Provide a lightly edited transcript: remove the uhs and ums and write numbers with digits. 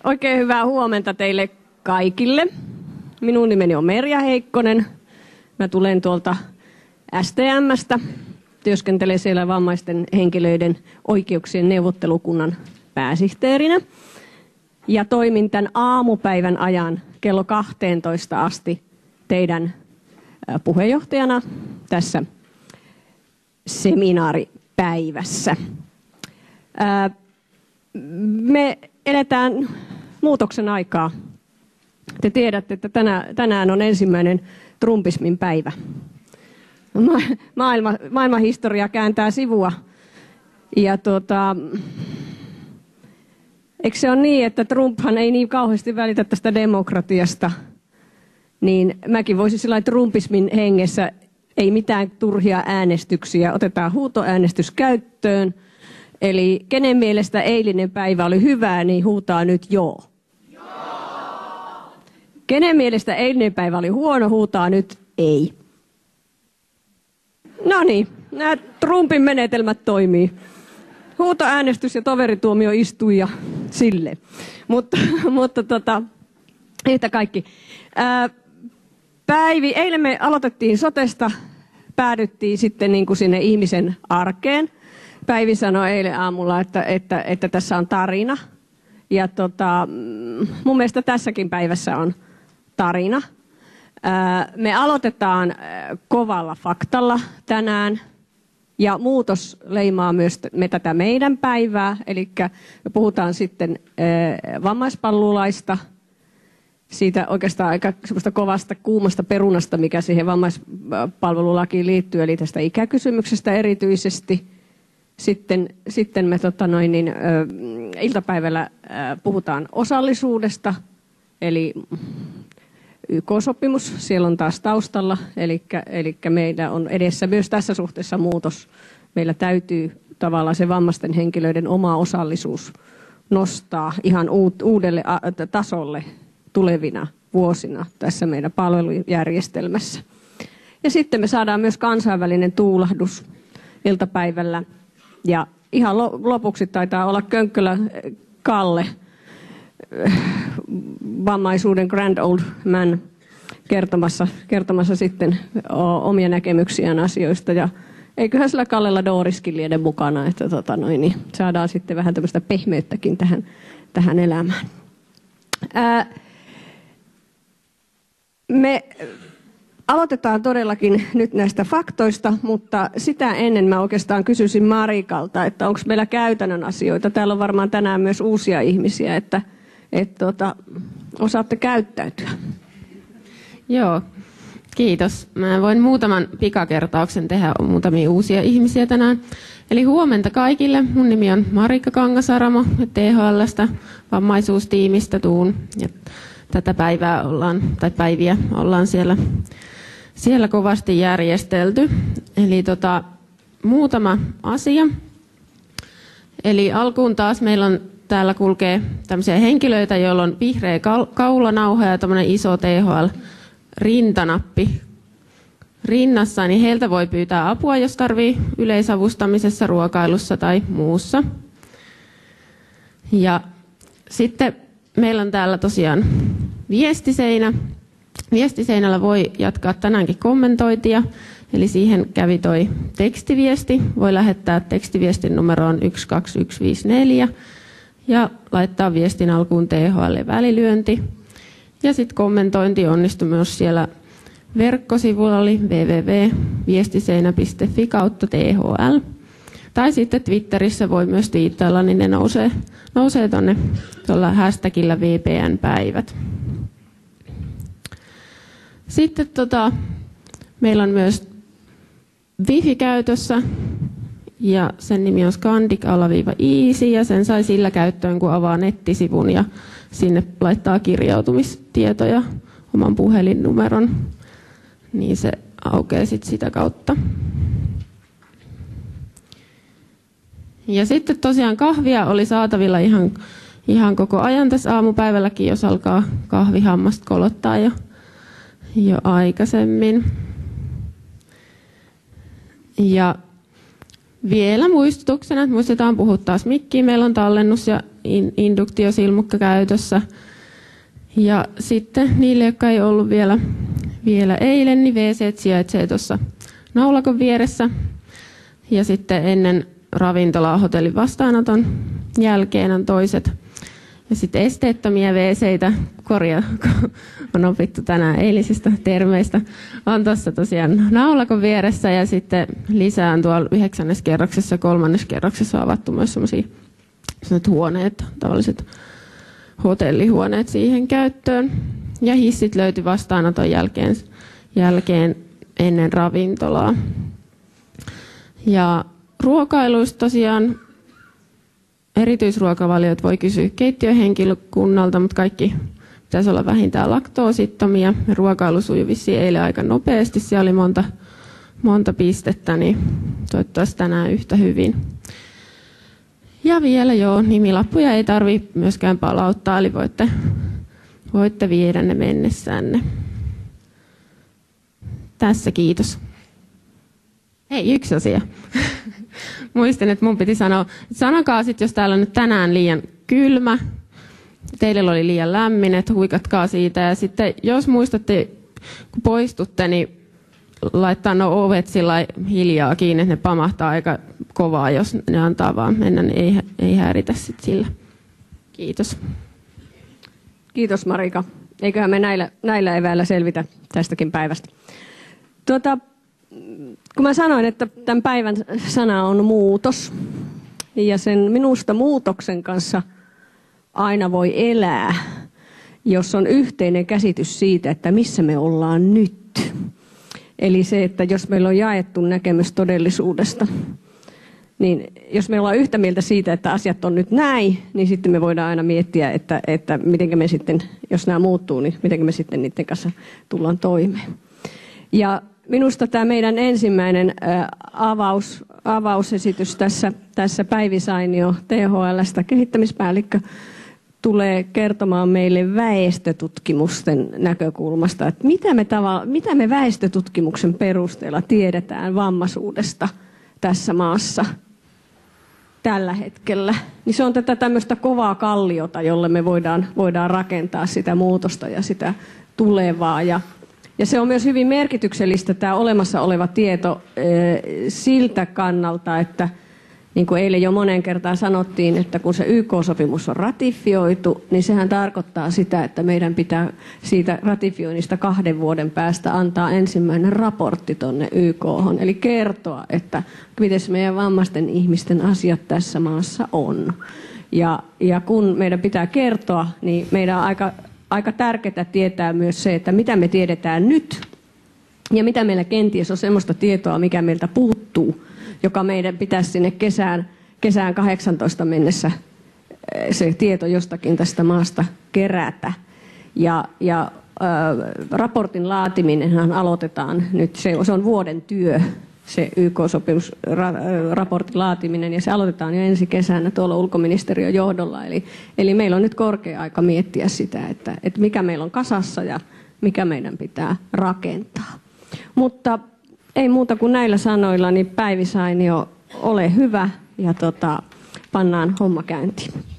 Oikein hyvää huomenta teille kaikille. Minun nimeni on Merja Heikkonen. Mä tulen tuolta STM:stä. Työskentelen siellä vammaisten henkilöiden oikeuksien neuvottelukunnan pääsihteerinä. Ja toimin tämän aamupäivän ajan kello 12 asti teidän puheenjohtajana tässä seminaaripäivässä. Me eletään muutoksen aikaa. Te tiedätte, että tänään on ensimmäinen trumpismin päivä. Maailmanhistoria kääntää sivua. Ja eikö se ole niin, että Trumphan ei niin kauheasti välitä tästä demokratiasta, niin mäkin voisin sillä trumpismin hengessä, ei mitään turhia äänestyksiä, otetaan huutoäänestys käyttöön. Eli kenen mielestä eilinen päivä oli hyvää, niin huutaa nyt joo. Joo. Kenen mielestä eilinen päivä oli huono, huutaa nyt ei. No niin, nämä Trumpin menetelmät toimii. Huutoäänestys ja toverituomio istui ja sille. Mutta yhtä kaikki. Eilen me aloitettiin sotesta, päädyttiin sitten niin kuin sinne ihmisen arkeen. Päivi sanoi eilen aamulla, että tässä on tarina. Ja mun mielestä tässäkin päivässä on tarina. Me aloitetaan kovalla faktalla tänään. Ja muutos leimaa myös tätä meidän päivää. Eli me puhutaan sitten vammaispalvelulaista. Siitä oikeastaan aika semmoista kovasta kuumasta perunasta, mikä siihen vammaispalvelulakiin liittyy. Eli tästä ikäkysymyksestä erityisesti. Sitten me iltapäivällä puhutaan osallisuudesta, eli YK-sopimus, siellä on taas taustalla, eli meillä on edessä myös tässä suhteessa muutos. Meillä täytyy tavallaan se vammaisten henkilöiden oma osallisuus nostaa ihan uudelle tasolle tulevina vuosina tässä meidän palvelujärjestelmässä. Ja sitten me saadaan myös kansainvälinen tuulahdus iltapäivällä. Ja ihan lopuksi taitaa olla Könkkölä Kalle, vammaisuuden grand old man, kertomassa sitten omia näkemyksiään asioista. Ja eiköhän sillä Kallella Dooriskin liene mukana, että niin saadaan sitten vähän tämmöistä pehmeyttäkin tähän elämään. Me aloitetaan todellakin nyt näistä faktoista, mutta sitä ennen mä oikeastaan kysyisin Marikalta, että onko meillä käytännön asioita. Täällä on varmaan tänään myös uusia ihmisiä, että osaatte käyttäytyä. Joo, kiitos. Mä voin muutaman pikakertauksen tehdä, on muutamia uusia ihmisiä tänään. Eli huomenta kaikille. Mun nimi on Marika Kangasaramo THL:stä, vammaisuustiimistä tuun. Ja tätä päiviä ollaan siellä kovasti järjestelty. Eli muutama asia. Eli alkuun taas meillä on täällä kulkee tämmöisiä henkilöitä, joilla on vihreä kaulanauha ja tämmöinen iso THL-rintanappi rinnassa, niin heiltä voi pyytää apua, jos tarvii yleisavustamisessa, ruokailussa tai muussa. Ja sitten meillä on täällä tosiaan viestiseinä. Viestiseinällä voi jatkaa tänäänkin kommentointia, eli siihen kävi toi tekstiviesti. Voi lähettää tekstiviestin numeroon 12154 ja laittaa viestin alkuun THL-välilyönti. Ja sitten kommentointi onnistui myös siellä verkkosivulla, eli www.viestiseinä.fi/THL. Tai sitten Twitterissä voi myös twiittailla, niin ne nousee tuolla hashtagillä VPN-päivät. Sitten meillä on myös Wifi käytössä ja sen nimi on Scandic-Easy ja sen sai sillä käyttöön, kun avaa nettisivun ja sinne laittaa kirjautumistietoja, oman puhelinnumeron, niin se aukeaa sitten sitä kautta. Ja sitten tosiaan kahvia oli saatavilla ihan koko ajan tässä aamupäivälläkin, jos alkaa kahvihammasta kolottaa jo aikaisemmin. Ja vielä muistutuksena, että muistetaan puhua taas mikkiin. Meillä on tallennus ja induktiosilmukka käytössä. Ja sitten niille, jotka ei ollut vielä eilen, niin WC sijaitsee tuossa naulakon vieressä. Ja sitten ennen ravintolaa hotellin vastaanoton jälkeen on toiset. Ja sitten esteettömiä WC:itä, on opittu tänään eilisistä termeistä, on tuossa tosiaan naulakon vieressä ja sitten lisää on tuolla 9. kerroksessa, 3. kerroksessa on avattu myös sellaiset huoneet, tavalliset hotellihuoneet siihen käyttöön. Ja hissit löytyi vastaanoton jälkeen ennen ravintolaa. Ja ruokailuista tosiaan erityisruokavaliot voi kysyä keittiöhenkilökunnalta, mutta kaikki pitäisi olla vähintään laktoosittomia. Ruokailu sujui vissiin eilen aika nopeasti. Siellä oli monta pistettä, niin toivottavasti tänään yhtä hyvin. Ja vielä nimilappuja ei tarvitse myöskään palauttaa, eli voitte viedä ne mennessänne. Tässä kiitos. Hei, yksi asia. Muistin, että mun piti sanoa, että sanokaa sitten, jos täällä on nyt tänään liian kylmä, teille oli liian lämmin, että huikatkaa siitä. Ja sitten jos muistatte, kun poistutte, niin laittaa nuo ovet sillä hiljaa kiinni, että ne pamahtaa aika kovaa, jos ne antaa vaan mennä, niin ei häiritä sitten sillä. Kiitos. Kiitos Marika. Eiköhän me näillä eväillä selvitä tästäkin päivästä. Kun mä sanoin, että tämän päivän sana on muutos, ja sen minusta muutoksen kanssa aina voi elää, jos on yhteinen käsitys siitä, että missä me ollaan nyt. Eli se, että jos meillä on jaettu näkemys todellisuudesta, niin jos me ollaan yhtä mieltä siitä, että asiat on nyt näin, niin sitten me voidaan aina miettiä, että miten me sitten, jos nämä muuttuu, niin miten me sitten niiden kanssa tullaan toimeen. Ja minusta tämä meidän ensimmäinen avausesitys tässä Päivi Sainio THL:stä kehittämispäällikkö tulee kertomaan meille väestötutkimusten näkökulmasta, että mitä me väestötutkimuksen perusteella tiedetään vammaisuudesta tässä maassa tällä hetkellä. Niin se on tätä tämmöistä kovaa kalliota, jolle me voidaan rakentaa sitä muutosta ja sitä tulevaa. Ja se on myös hyvin merkityksellistä tämä olemassa oleva tieto siltä kannalta, että niin kuin eilen jo moneen kertaan sanottiin, että kun se YK-sopimus on ratifioitu, niin sehän tarkoittaa sitä, että meidän pitää siitä ratifioinnista 2 vuoden päästä antaa ensimmäinen raportti tuonne YK:hon. Eli kertoa, että miten meidän vammaisten ihmisten asiat tässä maassa on. Ja kun meidän pitää kertoa, niin meidän on aika tärkeää tietää myös se, että mitä me tiedetään nyt ja mitä meillä kenties on sellaista tietoa, mikä meiltä puuttuu, joka meidän pitäisi sinne kesään 18 mennessä se tieto jostakin tästä maasta kerätä. Ja raportin laatiminenhan aloitetaan nyt, se on vuoden työ, se YK-sopimusraportin laatiminen, ja se aloitetaan jo ensi kesänä tuolla ulkoministeriön johdolla. Eli meillä on nyt korkea aika miettiä sitä, että mikä meillä on kasassa ja mikä meidän pitää rakentaa. Mutta ei muuta kuin näillä sanoilla, niin Päivi Sainio, ole hyvä ja pannaan homma käyntiin.